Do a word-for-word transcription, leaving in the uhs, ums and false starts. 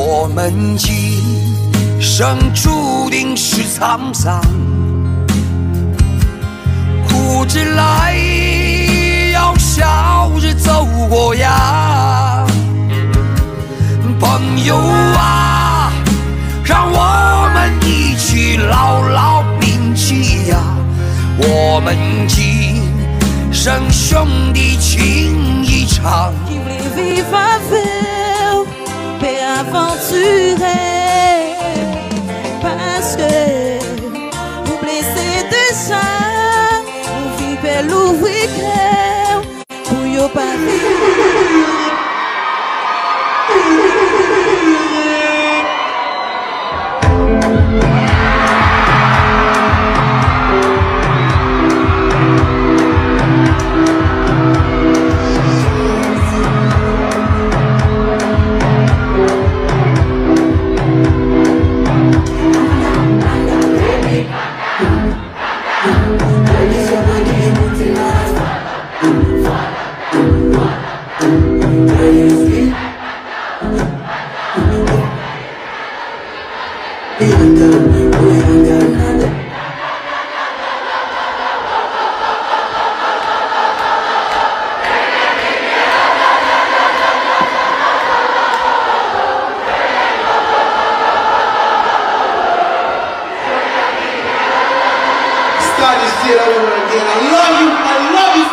我们今生注定是沧桑，苦之来要笑着走过呀，朋友啊，让我们一起牢牢铭记呀，我们今生兄弟情一场。 Paix aventurée, parce que vous blessez de sang, vous vivez l'ouvrir cœur, pour yo pas Start this shit over again. I love you. I love you.